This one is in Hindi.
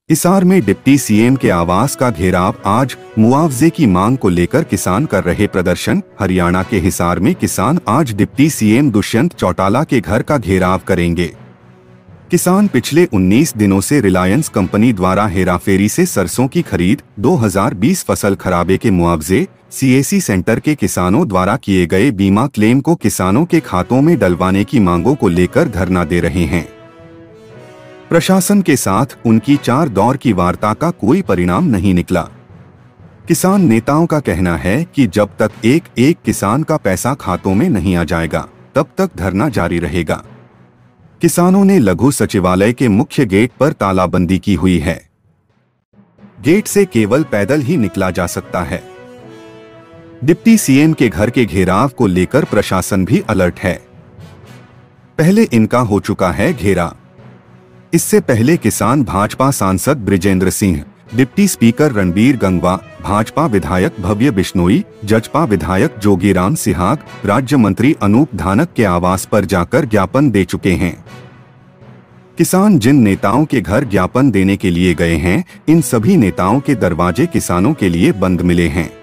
हिसार में डिप्टी सीएम के आवास का घेराव। आज मुआवजे की मांग को लेकर किसान कर रहे प्रदर्शन। हरियाणा के हिसार में किसान आज डिप्टी सीएम दुष्यंत चौटाला के घर का घेराव करेंगे। किसान पिछले 19 दिनों से रिलायंस कंपनी द्वारा हेराफेरी से सरसों की खरीद, 2020 फसल खराबे के मुआवजे, सीएसी सेंटर के किसानों द्वारा किए गए बीमा क्लेम को किसानों के खातों में डलवाने की मांगों को लेकर धरना दे रहे हैं। प्रशासन के साथ उनकी 4 दौर की वार्ता का कोई परिणाम नहीं निकला। किसान नेताओं का कहना है कि जब तक एक एक किसान का पैसा खातों में नहीं आ जाएगा, तब तक धरना जारी रहेगा। किसानों ने लघु सचिवालय के मुख्य गेट पर तालाबंदी की हुई है। गेट से केवल पैदल ही निकला जा सकता है। डिप्टी सीएम के घर के घेराव को लेकर प्रशासन भी अलर्ट है। पहले इनका हो चुका है घेरा। इससे पहले किसान भाजपा सांसद बृजेंद्र सिंह, डिप्टी स्पीकर रणबीर गंगवा, भाजपा विधायक भव्य बिश्नोई, जजपा विधायक जोगीराम सिहाग, राज्य मंत्री अनूप धानक के आवास पर जाकर ज्ञापन दे चुके हैं। किसान जिन नेताओं के घर ज्ञापन देने के लिए गए हैं, इन सभी नेताओं के दरवाजे किसानों के लिए बंद मिले हैं।